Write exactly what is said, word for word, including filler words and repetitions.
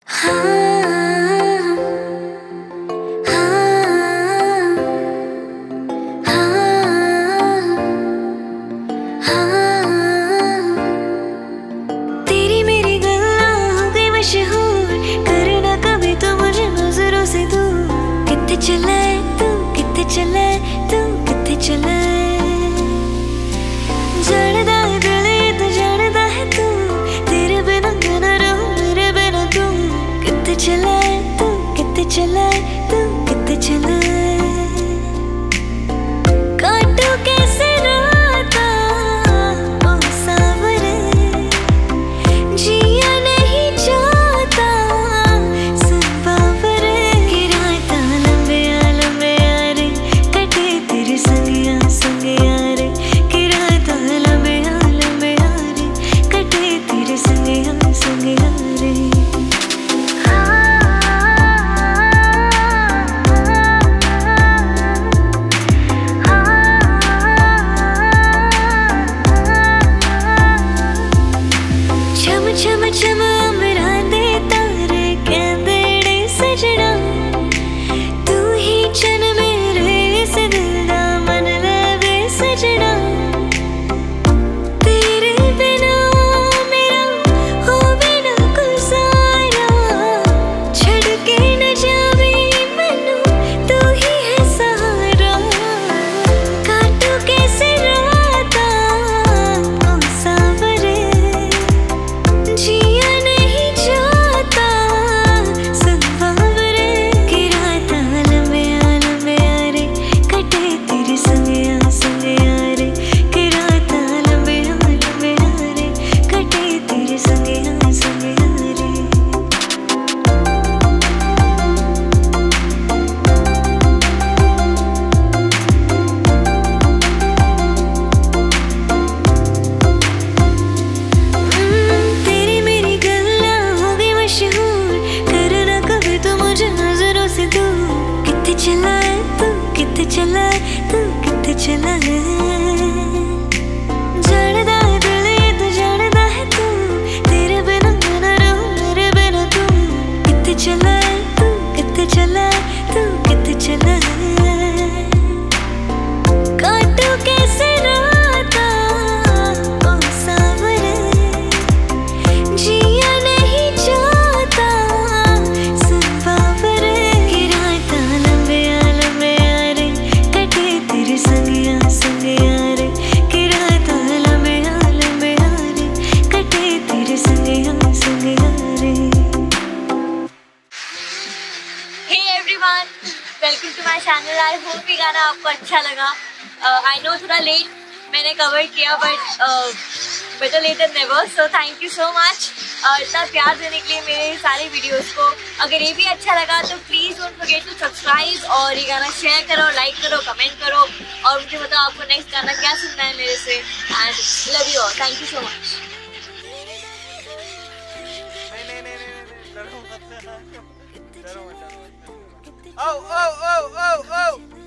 तेरी मेरी गल्ला हो गई मशहूर, करना कभी तो मुझे नजरों से दूर। कित्थे चला है तू, कित्थे चला है तू, कित्थे चला है। जानदा है दिल ये तो जानदा है तू, तेरे बिना मैं ना रहूं मेरे बिना तू। कित्थे चला है तू, कित्थे चला है तू, कित्थे चला है। काटो कैसे राता ओ सावरे, जिया नहीं जाता सुन बावरे। कि राता लंबे आ लंबे आ रे, कटे तेरे संगिया संगिया रे। कि राता लंबे आ लंबे आ रे, कटे तेरे संगिया संगिया रे। छम छम छम अमरा दे तारे कहंदे ने सजना, तू ही चन मेरे इस दिल दा मन लवे सजना। तेरे बिना मेरा होवे ना गुजारा, छड़ के न जावे मैनू तू ही है सहारा। काटो कैसे राता ओ सावरे, जिया नहीं जाता सुन बावरे। कि राता लंबे आ लंबे आ रे, कटे तेरे संगिया संगिया रे। कि राता लंबे आ लंबे आ रे, कटे तेरे संगिया संगिया रे। तेरी मेरी गल्ला हो गई मशहूर, करना कभी तो मुझे नजरों से दूर। कित्थे चला है तू, कित्थे चला है तू, कित्थे चला है। जानदा है दिल ये तो जानदा है तू, तेरे बिना मैं ना रहूं मेरे बिना तू। कित्थे चला है तू, कित्थे चला है तू, कित्थे चला है। काटो कैसे राता ओ सावरे, जिया नहीं जाता सुन बावरे। कि राता लंबे आ लंबे आ रे, कटे तेरे संगिया संगिया रे। कि राता लंबे आ लंबे आ रे, कटे तेरे संगिया संगिया रे। Hey everyone, welcome to my channel. I hope ये गाना आपको अच्छा लगा। आई नो थोड़ा लेट मैंने कवर किया, but better late than never. So thank you so much इतना प्यार देने के लिए मेरे सारे वीडियोस को। अगर ये भी अच्छा लगा तो please don't forget to subscribe और ये गाना शेयर करो, लाइक करो, कमेंट करो और मुझे बताओ आपको नेक्स्ट गाना क्या सुनना है मेरे से। And love you all, thank you so much. Oh, oh, oh, oh, oh!